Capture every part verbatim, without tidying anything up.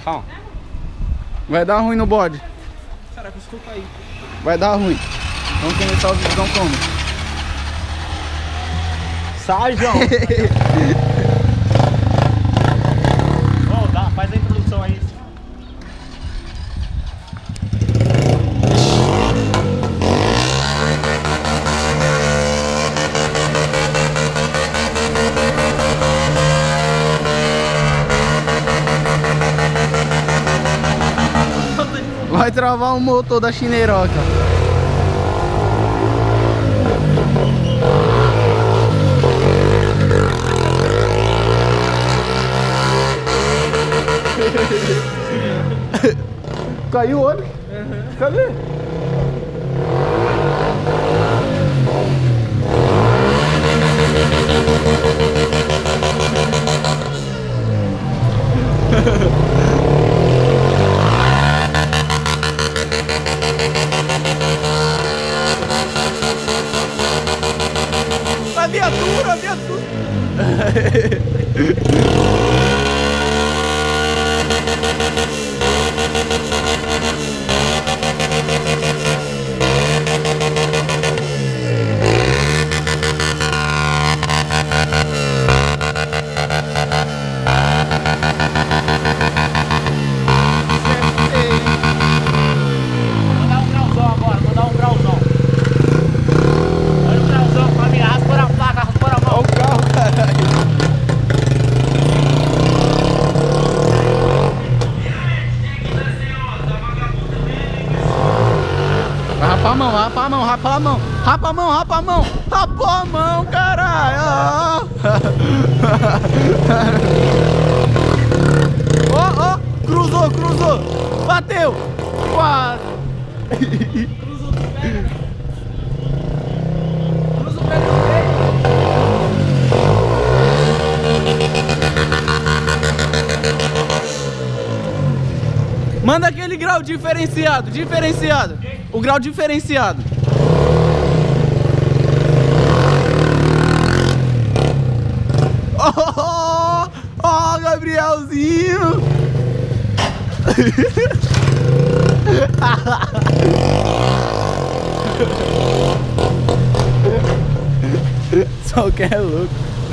calma. Vai dar ruim no bode. Caraca, eu caí. Vai dar ruim. Vamos começar o vídeo como? Sai, João. Oh, dá, faz a introdução aí. Vai travar o motor da Chineroca. Caiu o olho? Uhum. Cadê? A viatura, a viatura. Rapa a mão, rapa a mão, rapa a mão, rapa a mão, rapa a mão, rapa a mão, caralho! Ó, ó, cruzou, cruzou, bateu, quase! Cruzou o pé, cruza o pé do meio. Manda aquele grau diferenciado, diferenciado. O grau diferenciado. Oh, oh, oh, Gabrielzinho. Só que é louco.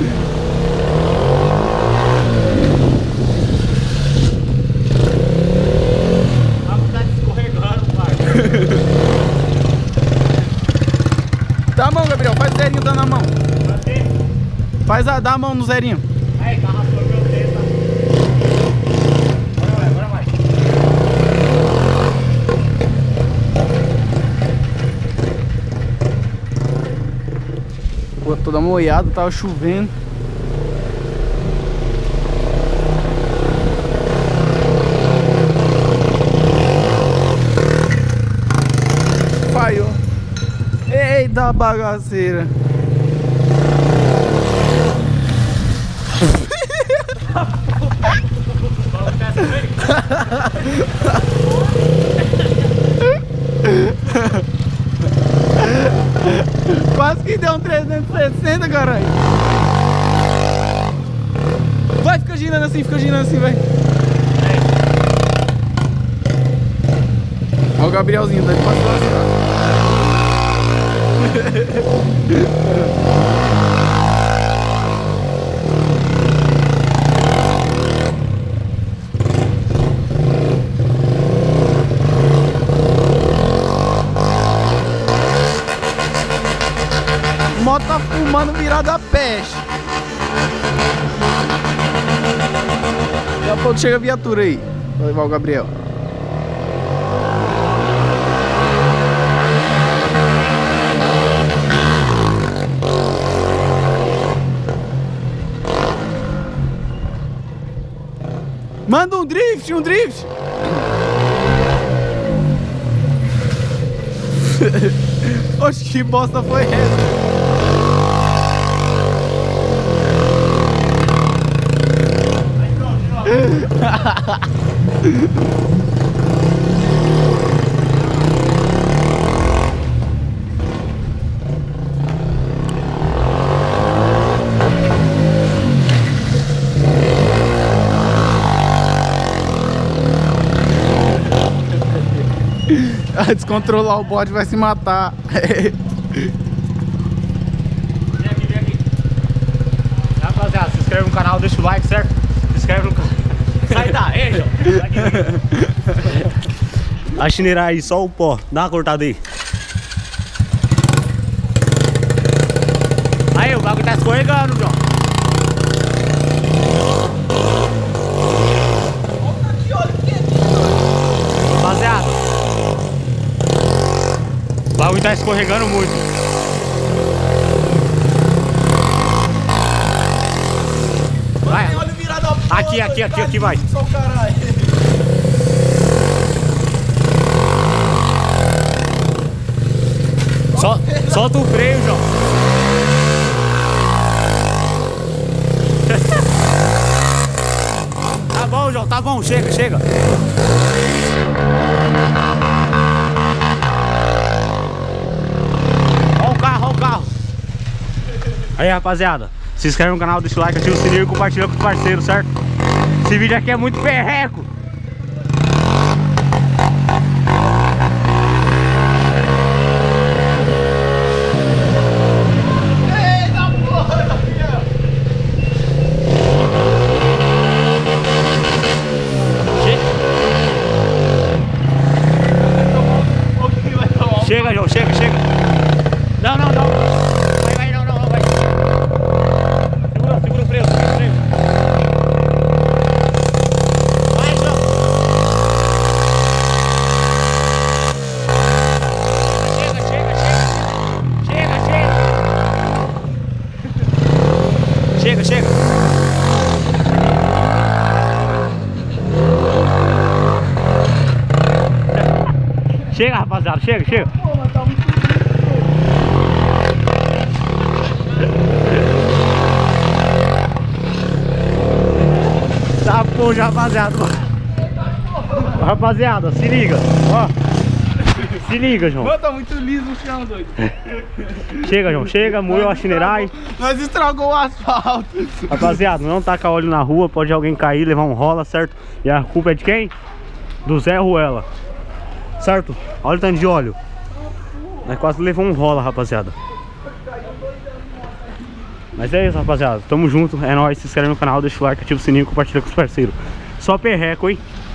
Dá a mão, Gabriel, faz o zerinho dando a mão. Faz a, dá a mão no zerinho. Aí, tá raspando meu dedo, tá? Agora vai, agora vai. Pô, toda molhada, tava chovendo. Falhou. Eita bagaceira. Quase que deu um trezentos e sessenta, caralho. Vai, fica girando assim, fica girando assim, vai. Olha o Gabrielzinho, tá de passar. Moto tá fumando virada a peste. Daqui a pouco chega a viatura aí. Vai levar o Gabriel. Manda um drift, um drift. Oxe, que bosta foi essa? Descontrolar o bode vai se matar. Vem aqui, vem aqui. Rapaziada, se inscreve no canal, deixa o like, certo? Se inscreve no canal. Sai daí, João. A chineira aí, só o pó. Dá uma cortada aí. Aí, o bagulho tá escorregando, João. Rapaziada, o bagulho tá escorregando muito. Vai. Aqui, aqui, aqui, aqui, vai. Sol, solta o freio, João. Tá bom, João, tá bom, chega, chega. Olha o carro, olha o carro. Aí, rapaziada, se inscreve no canal, deixa o like, ativa o sininho e compartilha com os parceiros, certo? Esse vídeo aqui é muito perreco. Chega, João, chega, chega. Não, não, não. Vai, vai, não, não, não, vai. Segura, segura o freio, segura o freio. Vai, João. Chega, chega, chega. Chega, chega. Chega, chega. Chega, rapaziada, chega, chega. Tá bom, já, rapaziada. Rapaziada, se liga, ó. Se liga, João. Mano, tá muito liso o chão, doido. Chega, João, chega, moeu a chinerai. Nós estragou o asfalto. Rapaziada, não taca óleo na rua, pode alguém cair, levar um rola, certo? E a culpa é de quem? Do Zé Ruela. Certo? Olha o tanto de óleo. Nós quase levou um rola, rapaziada. Mas é isso, rapaziada. Tamo junto, é nóis. Se inscreve no canal, deixa o like, ativa o sininho e compartilha com os parceiros. Só perreco, hein?